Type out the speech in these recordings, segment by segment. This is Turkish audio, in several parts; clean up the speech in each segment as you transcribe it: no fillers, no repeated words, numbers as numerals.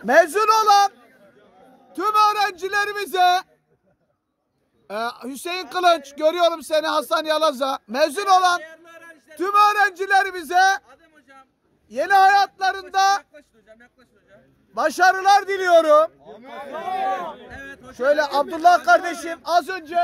Mezun olan tüm öğrencilerimize Hüseyin Kılıç, görüyorum seni Hasan Yalaz'a. Mezun olan tüm öğrencilerimize yeni hayatlarında başarılar diliyorum. Şöyle Abdullah kardeşim az önce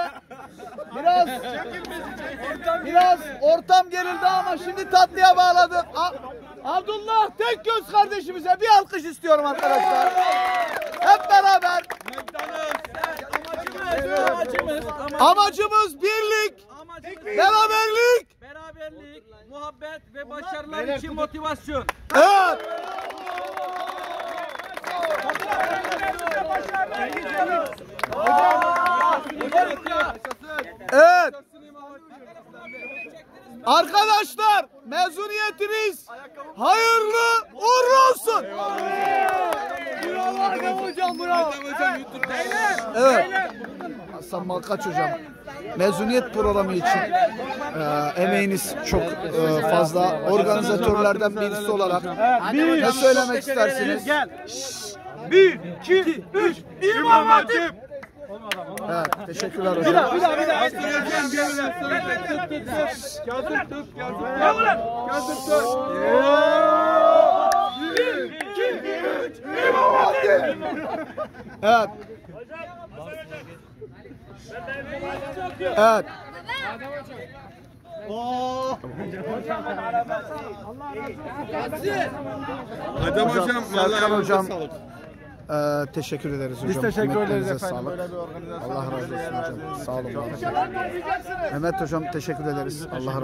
biraz ortam gerildi ama şimdi tatlıya bağladık. Abdullah Tekgöz kardeşimize bir alkış istiyorum arkadaşlar. Hep beraber. Amacımız birlik, beraberlik, muhabbet ve başarılar için motivasyon. Evet. Evet. Arkadaşlar, mezuniyetiniz hayırlı uğurlu olsun. Bravo hocam, bravo. Evet. Hasan Malkaç hocam, mezuniyet programı için emeğiniz çok fazla. Organizatörlerden birisi olarak ne söylemek istersiniz? Gel. 1, 2, 3, İmam Hatip. Evet, teşekkürler hocam. Bir daha. Evet. Evet. Adem hocam, Serkan hocam, teşekkür ederiz hocam. Biz teşekkür ederiz Emeklerinize efendim. sağlık. Böyle bir organizasyon. Allah razı olsun hocam. Sağ olun. Mehmet hocam teşekkür ederiz. Allah razı olsun.